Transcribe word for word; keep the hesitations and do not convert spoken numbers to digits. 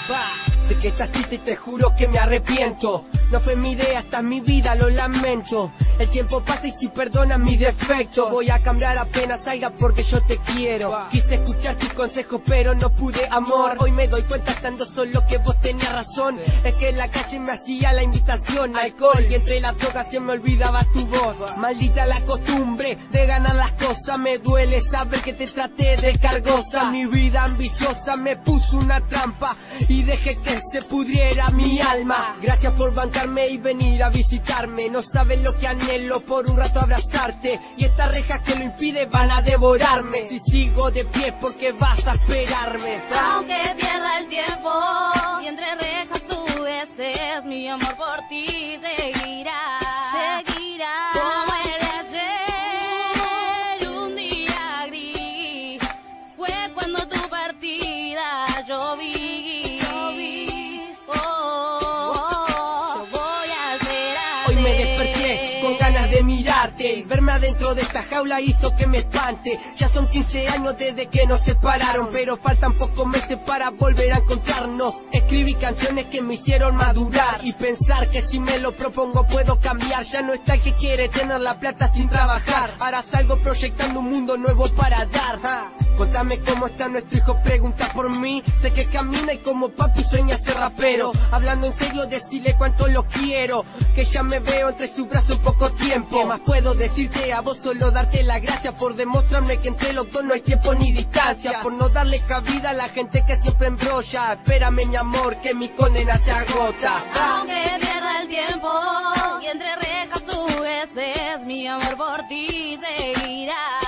Sé que estás triste y te juro que me arrepiento. No fue mi idea, esta es mi vida, lo lamento. El tiempo pasa y si perdonas mis defectos voy a cambiar apenas salga porque yo te quiero. Quise escuchar tus consejos pero no pude, amor. Hoy me doy cuenta estando solo que vos tenías razón. Es que en la calle me hacía la invitación alcohol y entre las drogas se me olvidaba tu voz. Maldita la costumbre de ganar las cosas. Me duele saber que te traté de cargosa. Mi vida ambiciosa me puso una trampa y dejé que se pudriera mi alma. Gracias por bancarme y venir a visitarme. No sabes lo que anhelo por un rato abrazarte. Y estas rejas que lo impiden van a devorarme. Si sigo de pie porque vas a esperarme. Aunque pierda el tiempo y entre rejas tú desees, mi amor por ti seguirá. Seguirá como el de ayer. Un día gris fue cuando tu partida yo vi. Yo vi. Oh, oh, yo voy a hacer Hoy me desperté con ganas de mirarte. Verme adentro de esta jaula hizo que me espante. Ya son quince años desde que nos separaron, pero faltan pocos meses para volver a encontrarnos. Escribí canciones que me hicieron madurar y pensar que si me lo propongo puedo cambiar. Ya no está el que quiere tener la plata sin trabajar. Ahora salgo proyectando un mundo nuevo para dar. Contame cómo está nuestro hijo, pregunta por mí. Sé que camina y como papi sueña ser rapero. Hablando en serio, decirle cuánto lo quiero, que ya me veo entre sus brazos en poco tiempo. ¿Qué más puedo decirte a vos? Solo darte las gracias por demostrarme que entre los dos no hay tiempo ni distancia. Por no darle cabida a la gente que siempre embrolla. Espérame mi amor, que mi condena se agota. Aunque pierda el tiempo y entre rejas tú desees, mi amor por ti seguirá.